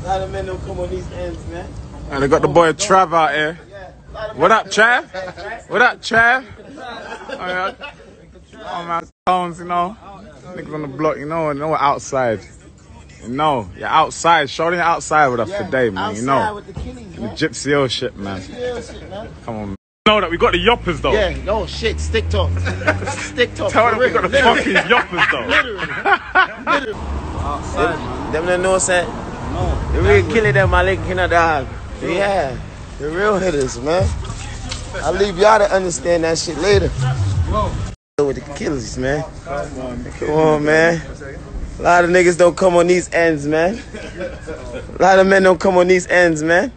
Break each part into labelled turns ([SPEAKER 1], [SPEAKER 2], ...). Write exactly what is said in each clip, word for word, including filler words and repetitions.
[SPEAKER 1] lot of men don't come on these ends, man.
[SPEAKER 2] And they got the boy Trav out here. What up, Trav? What up, Trav? Oh, yeah. Oh man, tones, you know. Niggas on the block, you know, you know, we're outside. You know, you're outside. Show them you're outside with us
[SPEAKER 1] Yeah,
[SPEAKER 2] today, man. You know.
[SPEAKER 1] with the Killies,
[SPEAKER 2] The Gipsy O shit, man.
[SPEAKER 1] Gipsy shit, man.
[SPEAKER 2] Come on, man. You know that we got the yoppers though.
[SPEAKER 1] Yeah, no shit, stick talk. Stick talk.
[SPEAKER 2] Tell them we got the
[SPEAKER 1] Literally.
[SPEAKER 2] fucking yoppers though.
[SPEAKER 1] Literally. Literally. Outside, man. Them that know what's that? No. The real killer them, my leg in the dog. Yeah. The real hitters, man. I'll leave y'all to understand that shit later. With the killers, man. Come on, man. A lot of niggas don't come on these ends, man. A lot of men don't come on these ends, man.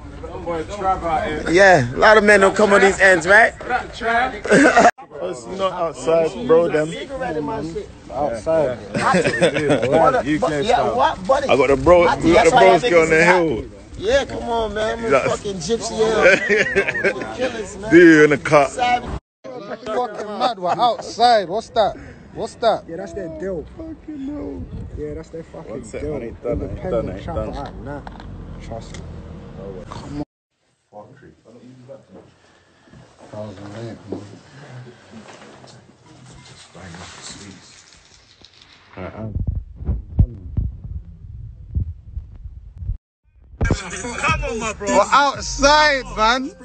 [SPEAKER 1] Yeah, a lot of men don't come on these ends, right?
[SPEAKER 3] It's not outside, bro, them. Outside.
[SPEAKER 1] U K style.
[SPEAKER 3] I got the bro, I got the broski on the hill.
[SPEAKER 1] Yeah, come on, man. I'm a fucking Gypsy Hill. Killers, man.
[SPEAKER 3] Dude, in the car.
[SPEAKER 4] Fucking mad, we're outside. What's that? What's that? Yeah, that's their deal.
[SPEAKER 3] Fucking no.
[SPEAKER 4] Yeah, that's their fucking
[SPEAKER 3] One sec,
[SPEAKER 4] deal.
[SPEAKER 3] man, ain't done, ain't done, ain't done.
[SPEAKER 4] Right, nah. Trust me. Come on. Thousand eight, man. Just bang off the sleeves.
[SPEAKER 3] Uh-uh.
[SPEAKER 2] Come on, my bro.
[SPEAKER 4] We're outside, man.